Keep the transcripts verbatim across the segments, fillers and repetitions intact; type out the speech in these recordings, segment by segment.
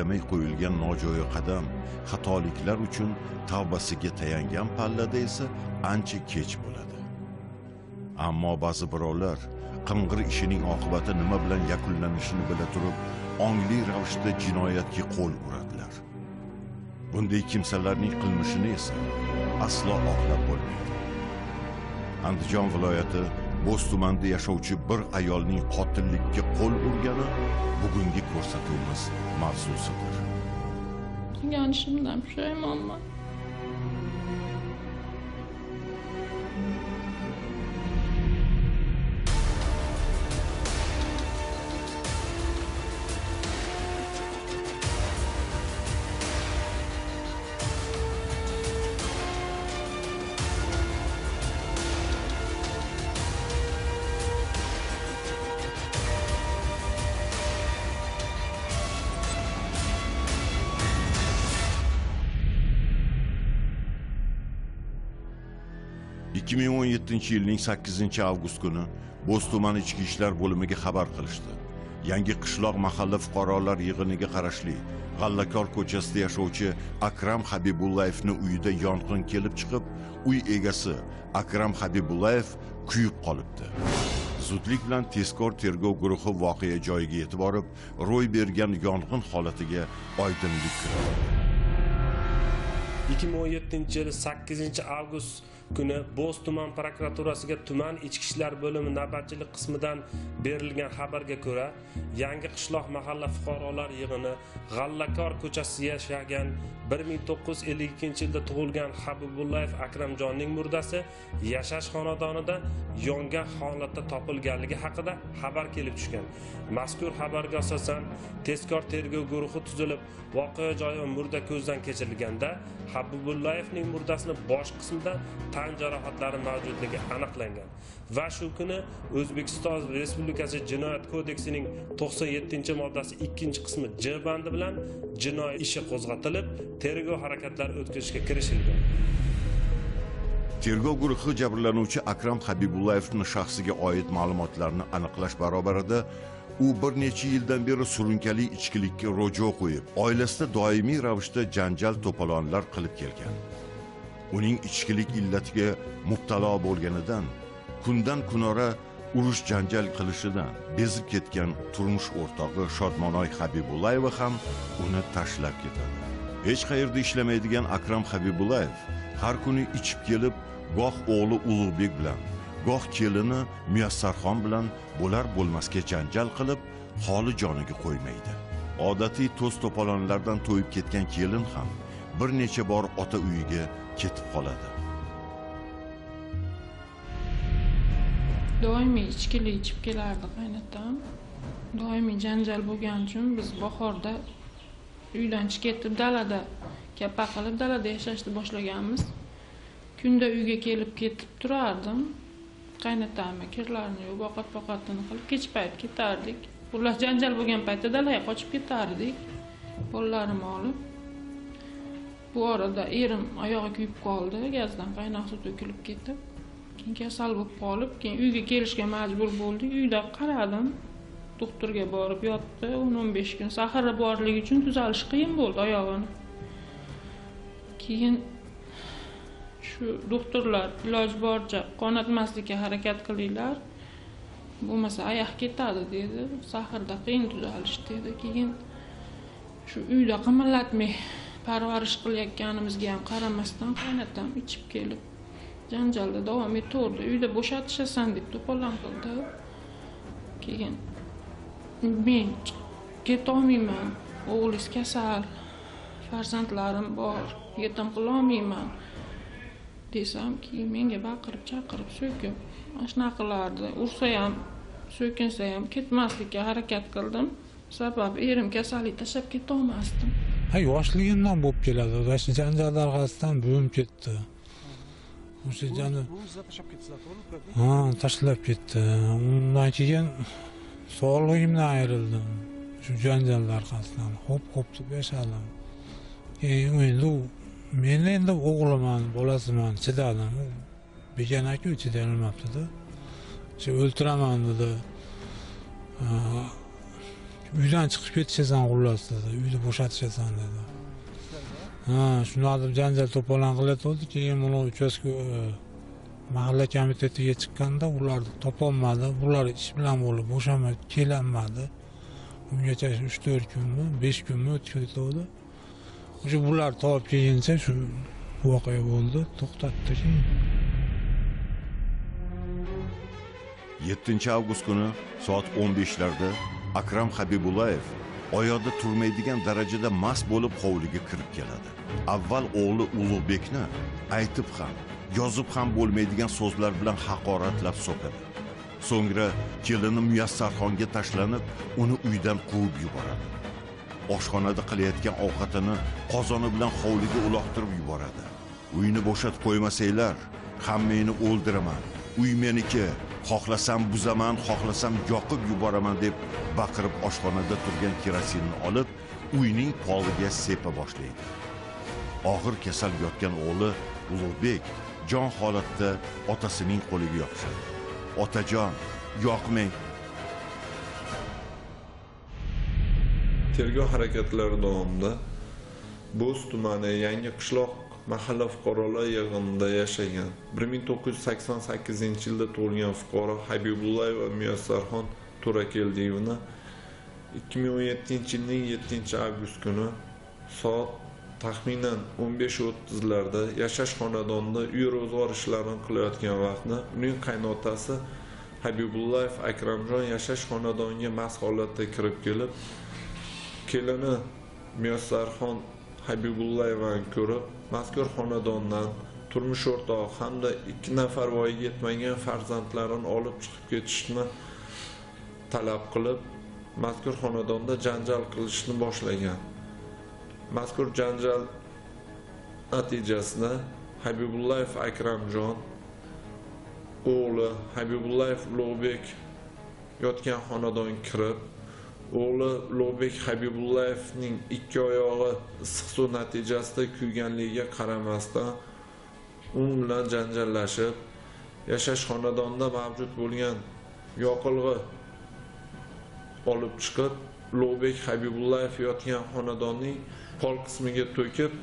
Demay qo'yilgan nojo'ya qadam, xatoliklar uchun tavbasiga tayangan pallada esa ancha kech bo'ladi. Ammo ba'zi birovlar qing'ir ishining oqibati nima bilan yakunlanishini bila turib, ongli ravishda jinoyatga qo'l uradilar. Bunday kimsalarning qilmishini esa aslo oqlab bo'lmaydi. Andijon viloyati Bo'z tumanida yashovchi bir ayolning qotillikka qo'l urgani bugungi ko'rsatuvimiz mavzusidir. Qilgan ishimdan pushaymonman. ikki ming o'n yettinchi yilning sakkizinchi avgust kuni Bo'z tumani ichki ishlar bo'limiga xabar qilishdi. Yangi qishloq mahalla fuqarolar yig'iniga qarashli G'allakor ko'chasida yashovchi Akram Habibullayevning uyida yong'in kelib chiqib, uy egasi Akram Habibullayev kuyib qolibdi. Zudlik bilan tezkor tergov guruhi voqea joyiga yetib borib, ro'y bergan yong'in holatiga oydinlik kiritdi. ikki ming o'n yettinchi yil sakkizinchi avgust kuni Bo'z tuman prokuraturasiga tuman ichki ishlar bo'limi navbatchilik qismidan berilgan xabarga ko'ra, Yangi qishloq mahalla fuqarolar yig'ini G'allakor ko'chasida yashagan bir ming to'qqiz yuz ellik ikkinchi yilda tug'ilgan Habibullayev Akramjonning murdasi yashash xonadonida yongan holatda topilganligi haqida xabar kelib tushgan. Mazkur xabarga asosan tezkor tergov guruhi tuzilib, voqea joyi va murda ko'zdan kechirilganda Habibullayevning murdasini bosh qismida tan jarohatlari mavjudligi aniqlangan va shu kuni O'zbekiston Respublikasi Jinoyat kodeksining to'qson yettinchi moddasi ikkinchi qismi J bandi bilan jinoiy ishi qo'zg'atilib, tergov harakatlari o'tkazishga kirishilgan. Tergov guruhi jabrlanuvchi Akram Habibullayevning shaxsiga oid ma'lumotlarni aniqlash barobarida u bir necha yildan beri surunkali ichkilikka ro'jo qo'yib, oilasida doimiy ravishda janjal to'polonlar qilib kelgan. Uning ichkilik illatiga mubtalo bo'lganidan, kundan kunora urush janjal qilishidan bezib ketgan turmush o'rtog'i Shodmonoy Habibullayeva ham uni tashlab ketadi. Hech qayerda ishlamaydigan Akram Habibullayev har kuni ichib kelib, goh o'g'li Ulug'bek bilan, goh kelini Muyassarxon bilan bo'lar bo'lmasga janjal qilib, holi joniga qo'ymaydi. Odatiy to'z to'polonlardan to'yib ketgan kelin ham bir necha bor ota uyiga ketib qoladi. Doimiy ichkilik ichib kelardi qaynatam. Doimiy janjal bo'lgani uchun biz bahorda uydan chiqib ketib dalada kappa qilib dalada yashashni boshlaganmiz. Kunda uyga kelib ketib turardim. Qaynatamga kirlarni yuvib, ovqat-poqatini qilib kech payt ketardik. Ular janjal bo'lgan paytda dalaga qochib ketardik. Bolalarimni olib. Bu orada erim oyog'i kuyib qoldi, gazdan qaynoq suv to'kilib ketib. Keyin kasal bo'lib qolib, keyin uyga kelishga majbur bo'ldik. Uyda qaradim. Doktorga borib yotdi. o'n o'n besh kun sahari borligi uchun tuzalish qiyin bo'ldi oyog'ini. Keyin shu doktorlar iloj boricha qonatmaslikka harakat qilinglar. Bo'lmasa oyoq ketadi dedi. Saharda qiyin tuzalish dedi. Keyin shu uyda qimirlatmay parvarish qilayotganimizga ham qaramasdan qaynatam ichib kelib janjalda davom etaverdi. Uyda bo'shatishasan deb to'polon qildi. Keyin men ketolmayman, o'g'lingiz kasal, farzandlarim bor, yetim qilolmayman desam, keyin menga baqirib chaqirib so'kib, mana shunaqa qilardi. Ursa ham, so'kinsa ham ketmaslikka harakat qildim. Sababi erim kasallik tashlab keta olmasdim. Ha, yoshligimdan bo'lib keladi. O'sha janjallar orqasidan bo'lim ketdi. O'sha janjal tashlab ketdi, to'g'rimi? Ha, tashlab ketdi. Undan keyin sog'lig'imdan ayrildim. Shu janjallar orqasidan hop-hop deb yashadim. Keyin endi men endi o'g'liman, bolasiman, chidadim. Begona-ku chidolmabdi-da. Shu o'ltiraman dedi. uydan chiqib ketishasan xullas dedi. Uyni bo'shatishasan dedi. Ha, shunday deb janjal to'polon qilyotdi. Keyin buni uchastka mahalla komitetiga chiqqanda ularni topolmadi. Bular ish bilan bo'lib bo'shamay kelanmadi. Ungacha uch to'rt kunmi, besh kunmi o'tib ketdi. O'sha bular topib kelguncha shu voqea bo'ldi, to'xtatdi. yettinchi avgust kuni soat o'n beshlarda Akram Habibullayev oyoqda turmaydigan darajada mast bo'lib hovliga kirib keladi. Avval o'g'li Ulug'bekni aytib ham, yozib ham bo'lmaydigan so'zlar bilan haqoratlab so'kadi. So'ngra kelini Muyassarxonga tashlanib, uni uydan quvib yuboradi. Oshxonada qilayotgan ovqatini qozoni bilan hovliga uloqtirib yuboradi. Uyni bo'shatib qo'ymasanglar, hammangni o'ldiraman. Uy meniki, xohlasam buzaman, xohlasam yoqib yuboraman deb baqirib oshxonada turgan kerosinni olib, uyning poliga sepa boshlaydi. Og'ir kasal yotgan o'g'li Ulug'bek jon holatda otasining qo'liga yopishadi. Otajon, yoqmang. Tergov harakatlari davomida Bo'z tumani Yangi qishloq mahalla fuqarolar yig'inida yashagan bir ming to'qqiz yuz sakson sakkizinchi yilda tug'ilgan fuqaro Habibullayeva Muyassarxon To'rakildiyevni ikki ming o'n yettinchi yilning yettinchi avgust kuni soat taxminan o'n besh o'ttizlarda yashash xonadonida uy ro'zg'or ishlarini qilayotgan vaqtda uning qaynotasi Habibullayev Akramjon yashash xonadoniga mast holatda kirib kelib, kelini Muyassarxon Habibullayevani ko'rib, mazkur xonadondan turmush o'rtog'i hamda ikki nafar voyaga yetmagan farzandlarini olib chiqib ketishni talab qilib, mazkur xonadonda janjal qilishni boshlagan. Mazkur janjal natijasida Habibullayev Akramjon o'g'li Habibullayev Ulug'bek yotgan xonadonga kirib, o'g'li Ulug'bek Habibullayevning ikki oyog'i issiq suv natijasida kuyganligiga qaramasdan u bilan janjallashib, yashash xonadonida mavjud bo'lgan yoqilg'i olib chiqib, Ulug'bek Habibullayev yotgan xonadonning pol qismiga to'kib,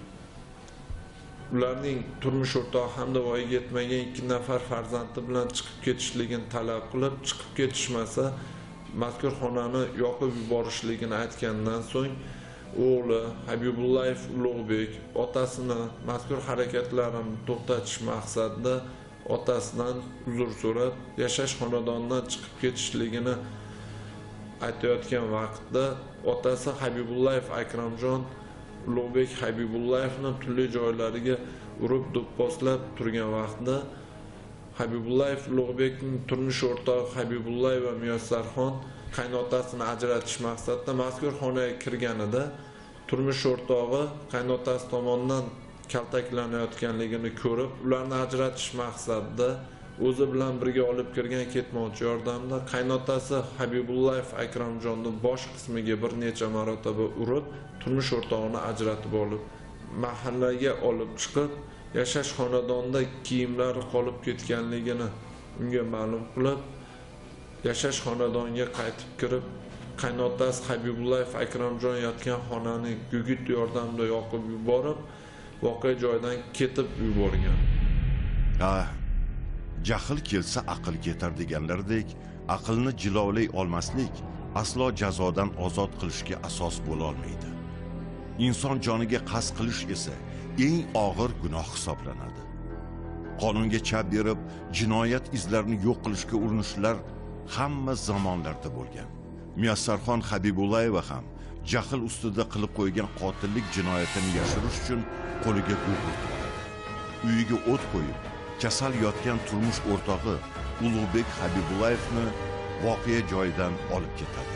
ularning turmush o'rtog'i hamda voyaga yetmagan ikki nafar farzandi bilan chiqib ketishligini talab qilib, chiqib ketishmasa mazkur xonani yoqib yuborishligini aytgandan so'ng o'g'li Habibullayev Ulug'bek otasini mazkur harakatlarini to'xtatish maqsadida otasidan uzr so'rab, yashash xonadonidan chiqib ketishligini aytayotgan vaqtda otasi Habibullayev Akramjon Ulug'bek Habibullayevning turli joylariga urib do'pposlab turgan vaqtda Habibullayev Ulug'bekning turmush o'rtog'i Habibullayeva Muyassarxon qaynotasini ajratish maqsadida mazkur xonaga kirganida turmush o'rtog'i qaynotasi tomonidan kaltaklanayotganligini ko'rib, ularni ajratish maqsadida o'zi bilan birga olib kirgan ketmovchi yordamida qaynotasi Habibullayev Akramjonni bosh qismiga bir necha marotaba urib, turmush o'rtog'ini ajratib olib, mahallaga olib chiqib, yashash xonadonida kiyimlari qolib ketganligini unga ma'lum qilib, yashash xonadoniga qaytib kirib, qaynotasi Habibullayev Akramjon yotgan xonani gugurt yordamida yoqib yuborib, voqea joyidan ketib yuborgan. Ha, jahl kelsa aql ketar deganlardek, aqlni jilovlay olmaslik aslo jazodan ozod qilishga asos bo'la olmaydi. Inson joniga qasd qilish esa eng og'ir gunoh hisoblanadi. Qonunga chap berib, jinoyat izlarini yo'q qilishga urinishlar hamma zamonlarda bo'lgan. Muyassarxon Habibullayeva ham jahl ustida qilib qo'ygan qotillik jinoyatini yashirish uchun qo'liga gugurt oladi. Uyiga o't qo'yib, kasal yotgan turmush o'rtog'i Ulug'bek Habibullayevni voqea joyidan olib ketadi.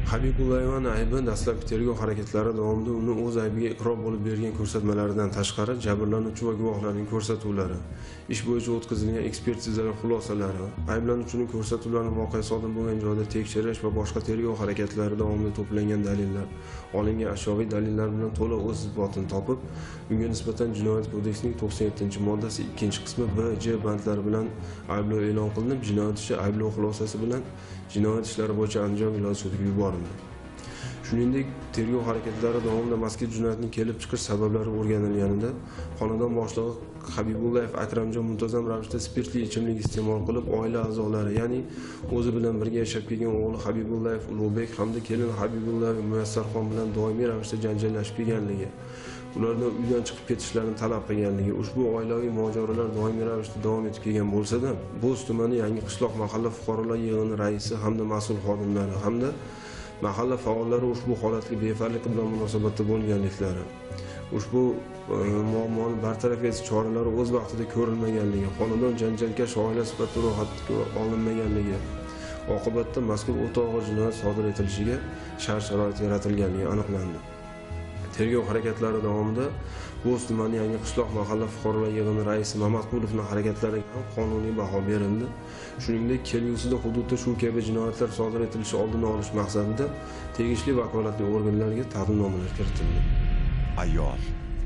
Habibullayevning aybi dastlabki tergov harakatlari davomida uni o'z aybiga iqror bo'lib bergan ko'rsatmalaridan tashqari jabrlanuvchi va guvohlarning ko'rsatuvlari, ish bo'yicha o'tkazilgan ekspertizalar xulosalari, ayblanuvchining ko'rsatuvlarini voqea sodir bo'lgan joyda tekshirish va boshqa tergov harakatlari davomida to'plangan dalillar, olingan ashyoviy dalillar bilan to'liq o'z isbotini topib, unga nisbatan Jinoyat kodeksining to'qson yettinchi moddasi ikkinchi qismi B, J bandlari bilan ayblov e'lon qilinib, jinoyat ishi ayblov xulosasi bilan jinoyat ishlari bo'yicha Andijon viloyat sudiga yuborildi. Shuningdek, tergov harakatlari davomida mazkur jinoyatning kelib chiqish sabablari o'rganilganida, xonadon boshlig'i Habibullayev Akramjon muntazam ravishda spirtli ichimlik iste'mol qilib, oila a'zolari, ya'ni o'zi bilan birga yashab kelgan o'g'li Habibullayev Ulug'bek hamda kelin Habibullayev Muyassarxon bilan doimiy ravishda janjallashib kelganligi, ulardan uydan chiqib ketishlarini talab qilganligi, ushbu oilaviy mojarolar doimiy ravishda davom etib kelgan bo'lsa-da, Bo'z tumani Yangi qishloq mahalla fuqarolar yig'ini raisi hamda mas'ul xodimlari hamda mahalla faollari ushbu holatga befarqlik bilan munosabatda bo'lganliklari, ushbu muammoni bartaraf etish choralari o'z vaqtida ko'rilmaganligi, xonadon janjalkash oila sifatida ro'yxatga olinmaganligi oqibatda mazkur o'ta og'ir jinoyat sodir etilishiga shart-sharoit yaratilganligi aniqlandi. Tergov harakatlari davomida Bo'z tumani Yangi qishloq mahalla fuqarolar yig'ini raisi Mamatqulovning harakatlariga ham qonuniy baho berildi. Shuningdek, kelgusida hududda shu kabi jinoyatlar sodir etilishi oldini olish maqsadida tegishli vakolatli organlarga taqdimnomalar kiritildi. Ayol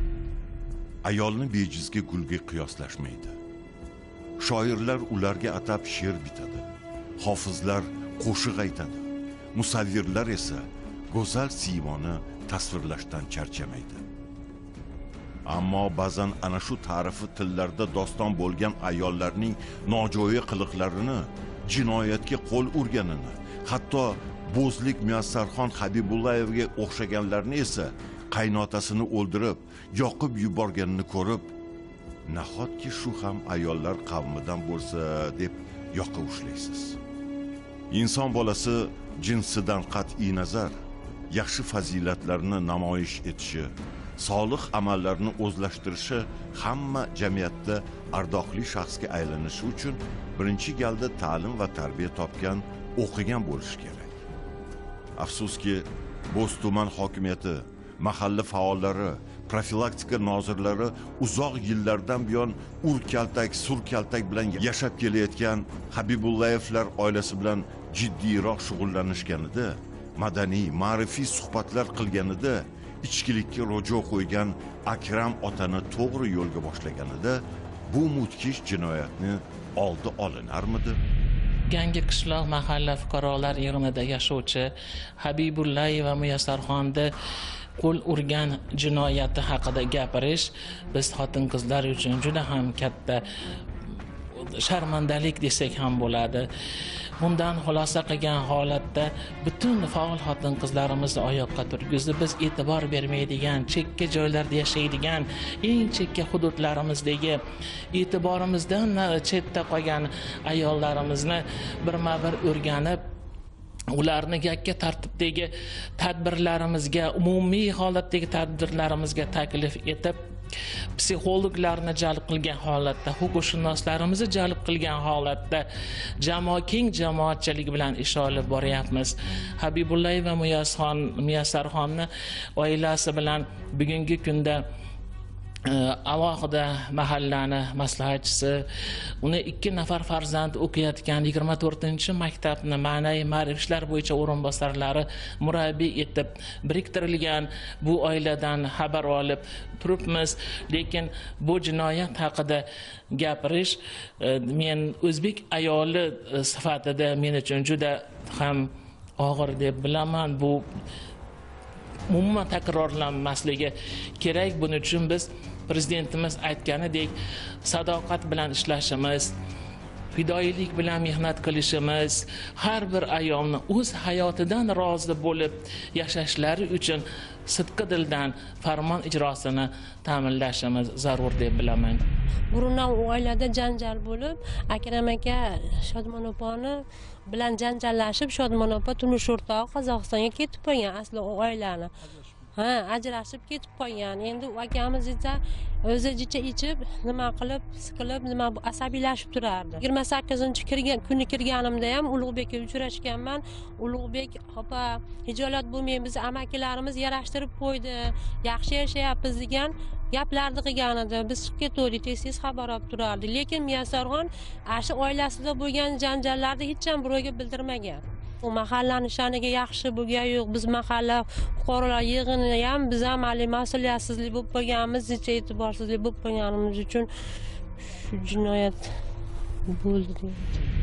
ayolni bejizga gulga qiyoslashmaydi. Shoirlar ularga atab she'r bitadi. Hofizlar qo'shiq aytadi. Musavvirlar esa go'zal siymoni tasvirlashdan charchamaydi. Ammo ba'zan ana shu ta'rifi tillarda doston bo'lgan ayollarning nojo'ya qiliqlarini, jinoyatga qo'l urganini, hatto bo'zlik Muyassarxon Habibullayevga o'xshaganlarni esa qaynotasini o'ldirib, yoqib yuborganini ko'rib, nahotki shu ham ayollar qavmidan bo'lsa deb yoqa ushlaysiz. Inson bolasi jinsidan qat'iy nazar yaxshi fazilatlarni namoyish etishi, solih amallarni o'zlashtirishi hamma jamiyatda ardoqli shaxsga aylanishi uchun birinchi galda ta'lim va tarbiya topgan, o'qigan bo'lishi kerak. Afsuski, Bo'z tuman hokimiyati, mahalla faollari, profilaktika nozirlari uzoq yillardan buyon ur-kaltak, sur-kaltak bilan yashab kelayotgan Habibullayevlar oilasi bilan jiddiyroq shug'ullanishganida, madaniy, ma'rifiy suhbatlar qilganida, ichkilikka ro'jo qo'ygan Akram otani to'g'ri yo'lga boshlaganida bu mudhish jinoyatni oldi olinarmidi? Yangi qishloq mahalla fuqarolar yig'inida yashovchi Habibullayev va Muyassarxonni qo'l urgan jinoyati haqida gapirish biz xotin-qizlar uchun juda ham katta sharmandalik desak ham bo'ladi. Bundan xulosa qilgan holatda butun faol xotin-qizlarimizni oyoqqa turgizib, biz e'tibor bermaydigan, chekka joylarda yashaydigan, eng chekka hududlarimizdagi e'tiborimizdan chetda qolgan ayollarimizni birma-bir o'rganib, ularni yakka tartibdagi tadbirlarimizga, umumiy holatdagi tadbirlarimizga taklif etib, psixologlarni jalb qilgan holatda, huquqshunoslarimizni jalb qilgan holatda jamoa keng jamoatchilik bilan ish olib boryapmiz. Habibullayev va Muyassarxonni oilasi bilan bugungi kunda alohida mahallani maslahatchisi, uni ikki nafar farzand o'qiyotgan yigirma to'rtinchi maktabni ma'naviy ma'rif ishlar bo'yicha o'rinbosarlari murabbiy etib biriktirilgan bu oiladan xabar olib turibmiz. Lekin bu jinoyat haqida gapirish men o'zbek ayoli sifatida men uchun juda ham og'ir deb bilaman. Bu umuman takrorlanmasligi kerak. Buning uchun biz Prezidentimiz aytganidek sadoqat bilan ishlashimiz, fidoyilik bilan mehnat qilishimiz, har bir ayolni o'z hayotidan rozi bo'lib yashashlari uchun sidqi dildan farmon ijrosini ta'minlashimiz zarur deb bilaman. Burundan oilada janjal bo'lib, Akram aka Shodmon opani bilan janjallashib, Shodmon opa turmush o'rtog'i Qozog'istonga ketib qo'ygan asli oilani. Ha, ajrashib ketib qolgan. Endi u akamiz esa o'zi jicha ichib, nima qilib, siqilib, nima asabiylashib turardi. yigirma sakkizinchi kirgan kuni kirganimda ham Ulug'bekka uchrashganman. Ulug'bek, "Opa, hijolat bo'lmaymiz, amakilarimiz yarashtirib qo'ydi, yaxshi yashayapmiz" degan gaplarni qilgan edi. Biz chiqib ketdik, tez-tez xabar olib turardi. Lekin Muyassarxon ashu oilasida bo'lgan janjallarni hech ham birovga bildirmagan. U mahallani shaniga yaxshi bo'lgan yo'q. Biz mahalla fuqarolar yig'ini ham biz ham hali mas'uliyatsizlik bo'lib qolganmiz, necha e'tiborsizlik bo'lib qolganimiz uchun shu jinoyat bo'ldi deydi.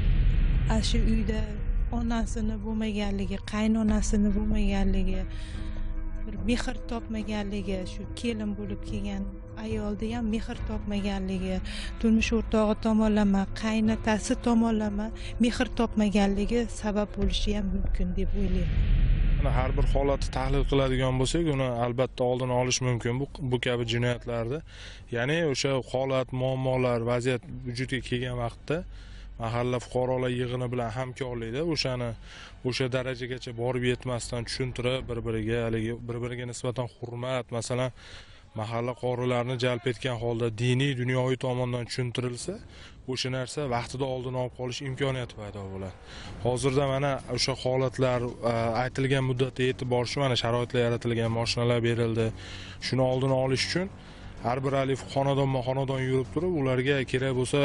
Shu uyda onasini bo'lmaganligi, qaynonasini bo'lmaganligi, bir mehr topmaganligi, shu kelin bo'lib kelgan ayolda ham mehr topmaganligi, turmush o'rtog'i tomonlama, qaynotasi tomonlama mehr topmaganligi sabab bo'lishi ham mumkin deb o'ylayman. Har bir holatni tahlil qiladigan bo'lsak, uni albatta oldini olish mumkin bu bu kabi jinoyatlarda. Ya'ni o'sha holat, muammolar, vaziyat vujudga kelgan vaqtda mahalla fuqarolar yig'ini bilan hamkorlikda o'shani o'sha darajagacha borib yetmasdan tushuntirib, bir-biriga haligi bir-biriga nisbatan hurmat, masalan, mahalla qorilarini jalb etgan holda diniy, dunyoviy tomondan tushuntirilsa, o'sha narsa vaqtida oldini olib qolish imkoniyati paydo bo'ladi. Hozirda mana o'sha holatlar aytilgan muddatda yetib borishi, mana sharoitlar yaratilgan, mashinalar berildi. Shuni oldini olish uchun har bir alif xonadonma-xonadon yurib turib, ularga kerak bo'lsa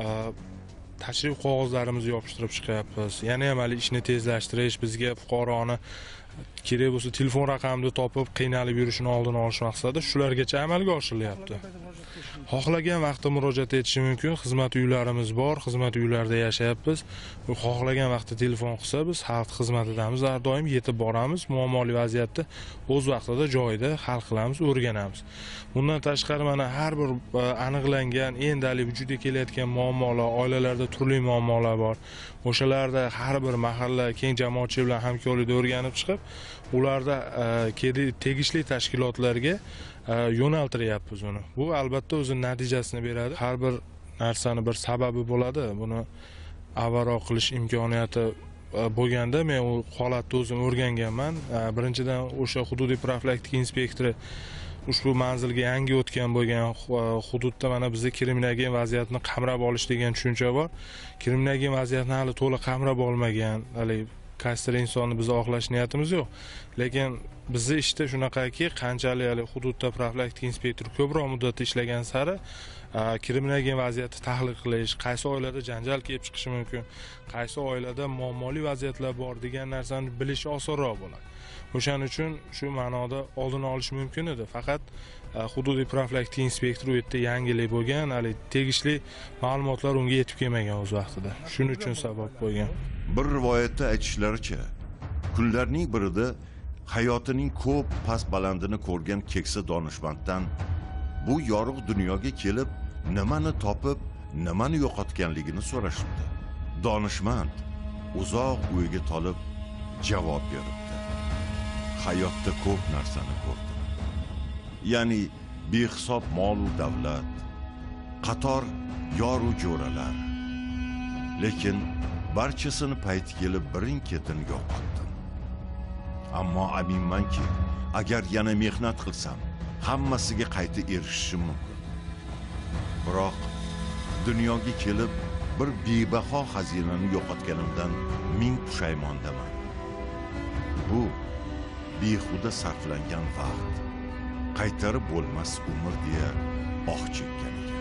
tashrif qog'ozlarimizni yopishtirib chiqyapmiz. Yana ham hali ishni tezlashtirish, bizga fuqaroni kerak bo'lsa telefon raqamini topib qiynalib yurishini oldini olish maqsadida shulargacha amalga oshirilyapti. Xohlagan vaqtda murojaat etishi mumkin. Xizmat uylarimiz bor, xizmat uylarida yashayapmiz. Xohlagan vaqtda telefon qilsa biz xalq xizmatidamiz, har doim yetib boramiz. Muammoli vaziyatda o'z vaqtida joyida hal qilamiz, o'rganamiz. Bundan tashqari mana har bir aniqlangan, endi hali vujudga kelayotgan muammolar, oilalarda turli muammolar bor. O'shalarda har bir mahalla keng jamoatchilik bilan hamkorlikda o'rganib chiqib, ularda tegishli tashkilotlarga yo'naltiryapmiz uni. Bu albatta o'z natijasini beradi. Har bir narsani bir sababi bo'ladi. Buni avvalroq qilish imkoniyati bo'lganda men u holatni o'zim o'rganganman. Birinchidan o'sha hududiy profilaktika inspektori ushbu manzilga yangi o'tgan bo'lgan hududda mana bizda kriminogen vaziyatni qamrab olish degan tushuncha bor. Kriminogen vaziyatni hali to'liq qamrab olmagan, hali qaysidir insonni biz oqlash niyatimiz yo'q. Lekin bizning ishda shunaqaki, qanchalik hali hududda profilaktika inspektori ko'proq muddatda ishlagan sari kriminogen vaziyatni tahlil qilish, qaysi oilada janjal kelib chiqishi mumkin, qaysi oilada muammoli vaziyatlar bor degan narsani bilish osonroq bo'ladi. O'shaning uchun shu ma'noda oldini olish mumkin edi. Faqat hududiy profilaktika inspektori u yerda yangilik bo'lgan, hali tegishli ma'lumotlar unga yetib kelmagan o'z vaqtida. Shuning uchun sabab bo'lgan. Bir rivoyatda aytishlaricha, kunlarning birida hayotining ko'p past balandini ko'rgan keksa donishmanddan bu yorug' dunyoga kelib, nimani topib, nimani yo'qotganligini so'rashibdi. Donishmand uzoq o'yga tolib javob beribdi. Hayotda ko'p narsani ko'rdim. Ya'ni behisob mol va davlat, qator yor va jo'ralar. Lekin barchasini payti kelib birin-ketin yo'qotdim. Ammo aminmanki, agar yana mehnat qilsam, hammasiga qayta erishishim mumkin. Biroq dunyoga kelib bir bebaho xazinani yo'qotganimdan ming pushaymondaman. Bu behuda sarflangan vaqt, qaytarib bo'lmas umr deya oh chekkan ekan.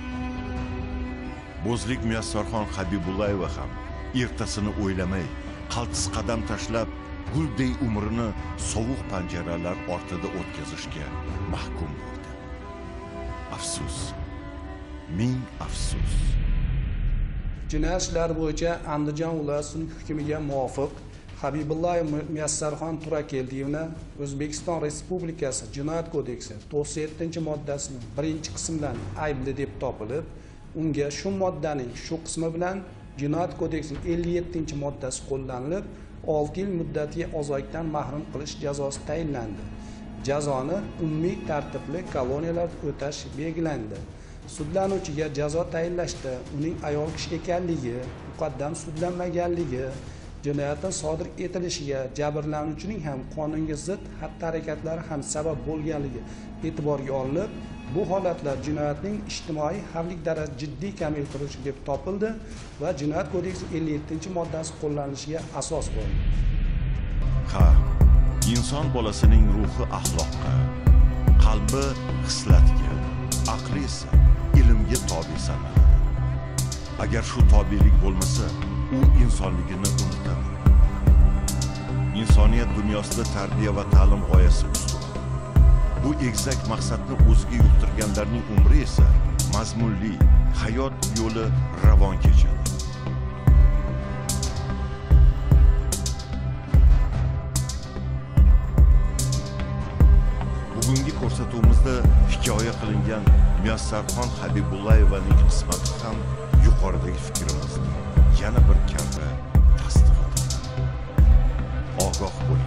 Bo'zlik Muyassarxon Habibullayeva ham ertasini o'ylamay, qaltis qadam tashlab, gulday umrini sovuq panjaralar ortida o'tkazishga mahkum bo'ldi. Afsus, ming afsus. Jinoyat ishlari bo'yicha Andijon viloyati hukmiga muvofiq Habibullayev Muyassarxon Turakelyevni O'zbekiston Respublikasi Jinoyat kodeksi to'qson yettinchi moddasining birinchi qismi bilan aybli deb topilib, unga shu moddaning shu qismi bilan Jinoyat kodeksining ellik yettinchi moddasi qo'llanilib, olti yil muddatiga ozodlikdan mahrum qilish jazosi tayinlandi. Jazoni umumiy tartibli koloniyalarda o'tash belgilandi. Sudlanuvchiga jazo tayinlashda uning ayol kishi ekanligi, muqaddam sudlanmaganligi, jinoyatdan sodir etilishiga jabrlanuvchining ham qonunga zid xatti-harakatlari ham sabab bo'lganligi e'tiborga olinib, bu holatlar jinoyatning ijtimoiy xavflik darajasi jiddiy kamaytiruvchi deb topildi va Jinoyat kodeksi ellik yettinchi moddasi qo'llanishiga asos bo'ldi. Ha, inson bolasining ruhi axloqqa, qalbi hislatga, aqli esa ilmga tobe sanaladi. Agar shu tobelik bo'lmasa, u insonligini unutadi. Insoniyat dunyosida tarbiya va ta'lim g'oyasi ustun. Bu egzak maqsadni o'ziga yuqtirganlarning umri esa mazmunli, hayot yo'li ravon kechadi. Bugungi ko'rsatuvimizda hikoya qilingan Muyassarxon Habibullayevaning qismati ham yuqoridagi fikrimizni yana bir karra tasdiqladi. Ogoh bo'ling.